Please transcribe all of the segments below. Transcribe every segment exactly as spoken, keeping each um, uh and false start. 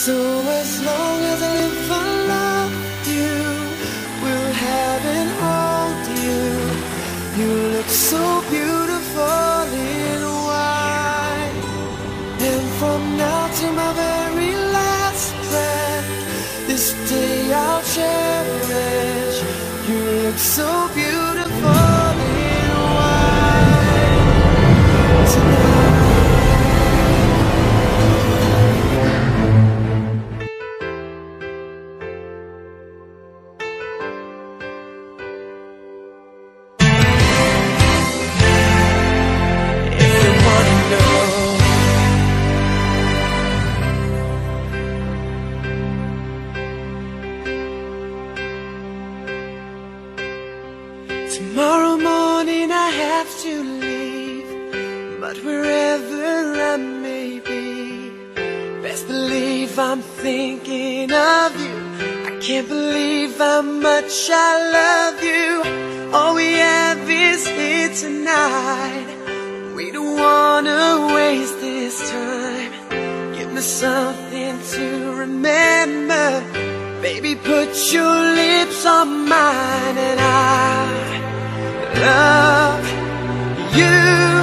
So as long as I live, I love you, will have and hold you. You look so beautiful in white. And from now to my very last breath, this day I'll cherish. You look so beautiful in white tonight. Tomorrow morning I have to leave, but wherever I may be, best believe I'm thinking of you. I can't believe how much I love you. All we have is here tonight. We don't wanna waste this time. Give me something to remember. Baby, put your lips on mine, and I love you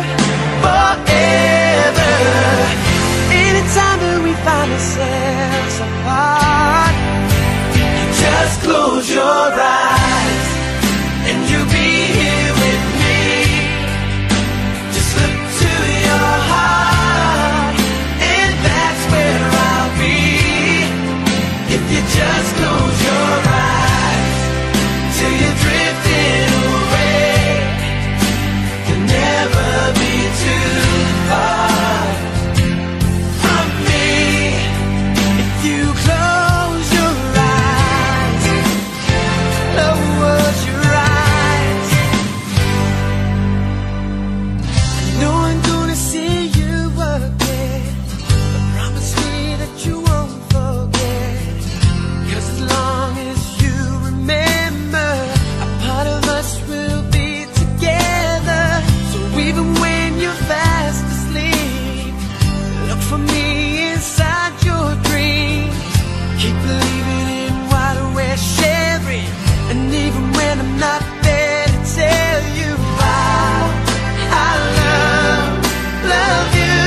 forever. Anytime that we find ourselves apart, you just close your eyes and you'll be here with me. Just look to your heart, and that's where I'll be. If you just close your eyes till you're drifting away, you'll never be too far from me. If you close your eyes, close your eyes, I know I'm gonna see you again, but promise me that you won't forget. 'Cause as long as you remember, a part of us will be together. So even when you're fast asleep, look for me inside your dreams. Keep believing in what we're sharing, and even when I'm not there to tell you how I love, love you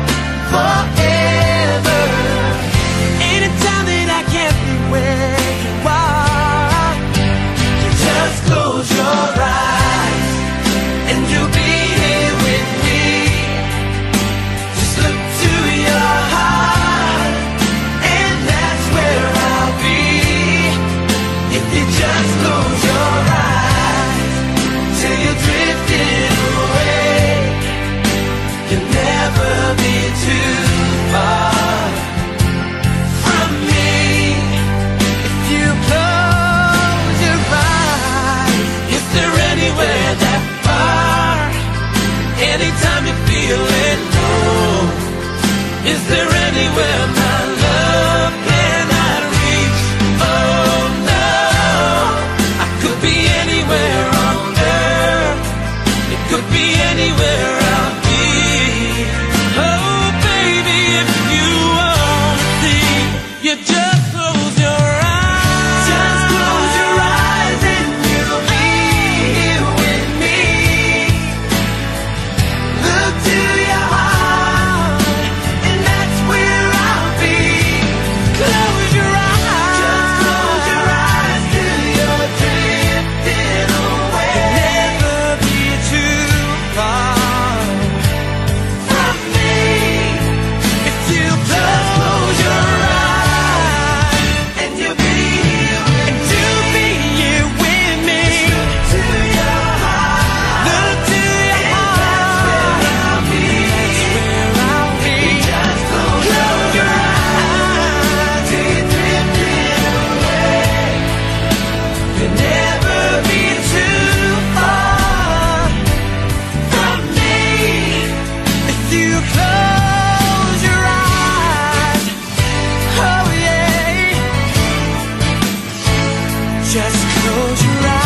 forever. Anytime that I can't be where you are, you just close your eyes and you'll be here with me. Just look to your heart, and that's where I'll be. If you just close your eyes till you're drifting away, you'll never be too far from me. If you close your eyes, is there anywhere that far? Anytime you're feeling low, is there anywhere my love cannot reach? Oh no, I could be anywhere on earth, it could be anywhere I'll be. Oh baby, if you want to see, you just close your eyes. Just close your eyes and you'll be here with me. Look to your heart, and that's where I'll be. Close your eyes. Just close your eyes till you're drifting away. You'll never be too far from me. If you just close your eyes, and you'll be here with and you'll be here with me. Look to your heart. Look to your heart. I'll be. That's where I'll be. Just close your eyes till you're drifting away. You'll never be too far from me. If you close your eyes, oh yeah, just close your eyes.